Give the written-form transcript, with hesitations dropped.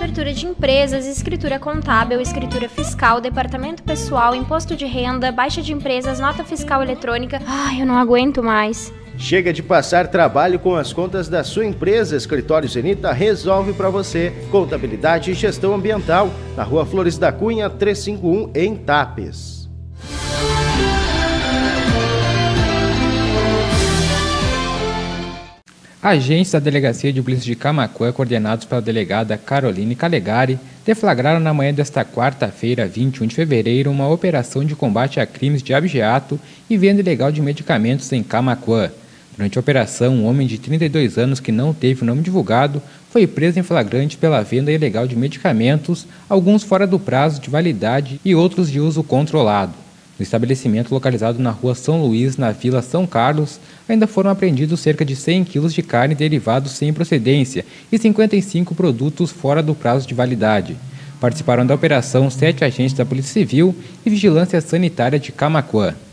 abertura de empresas, escritura contábil, escritura fiscal, departamento pessoal, imposto de renda, baixa de empresas, nota fiscal eletrônica. Ai, eu não aguento mais. Chega de passar trabalho com as contas da sua empresa. Escritório Zenita resolve para você. Contabilidade e gestão ambiental, na Rua Flores da Cunha, 351, em Tapes. Agentes da Delegacia de Polícia de Camaquã, coordenados pela delegada Caroline Calegari, deflagraram na manhã desta quarta-feira, 21 de fevereiro, uma operação de combate a crimes de abigeato e venda ilegal de medicamentos em Camaquã. Durante a operação, um homem de 32 anos que não teve o nome divulgado foi preso em flagrante pela venda ilegal de medicamentos, alguns fora do prazo de validade e outros de uso controlado. No estabelecimento localizado na Rua São Luís, na Vila São Carlos, ainda foram apreendidos cerca de 100 quilos de carne derivados sem procedência e 55 produtos fora do prazo de validade. Participaram da operação 7 agentes da Polícia Civil e Vigilância Sanitária de Camaquã.